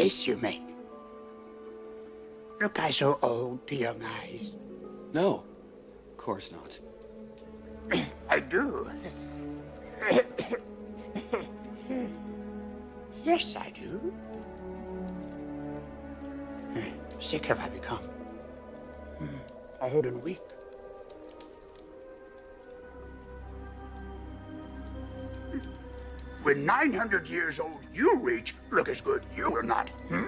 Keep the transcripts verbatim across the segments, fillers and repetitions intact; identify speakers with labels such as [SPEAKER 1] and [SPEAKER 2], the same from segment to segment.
[SPEAKER 1] face you make. Look, I so old to young eyes.
[SPEAKER 2] No, of course not.
[SPEAKER 1] I do. Yes, I do. Sick have I become. Old and weak. When nine hundred years old you reach, look as good you will not. Hmm?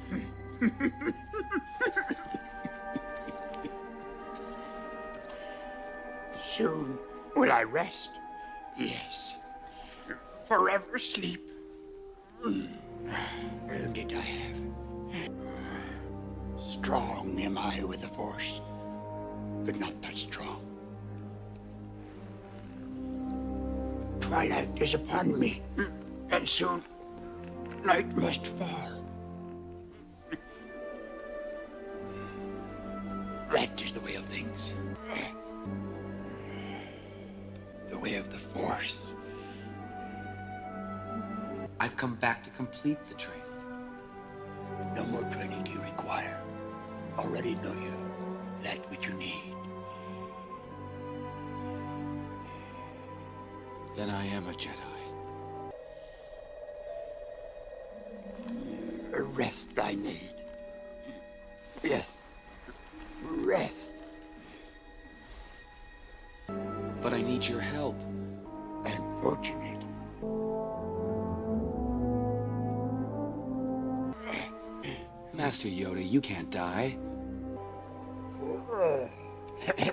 [SPEAKER 1] Soon will I rest. Yes. Forever sleep. Earned it I have. Strong am I with the Force, but not that strong. Twilight is upon me, and soon night must fall. That is the way of things. The way of the Force.
[SPEAKER 2] I've come back to complete the training.
[SPEAKER 1] No more training do you require. Already know you that which you need.
[SPEAKER 2] Then I am a Jedi.
[SPEAKER 1] Rest I need. Yes. Rest.
[SPEAKER 2] But I need your help.
[SPEAKER 1] Unfortunate.
[SPEAKER 2] Master Yoda, you can't die.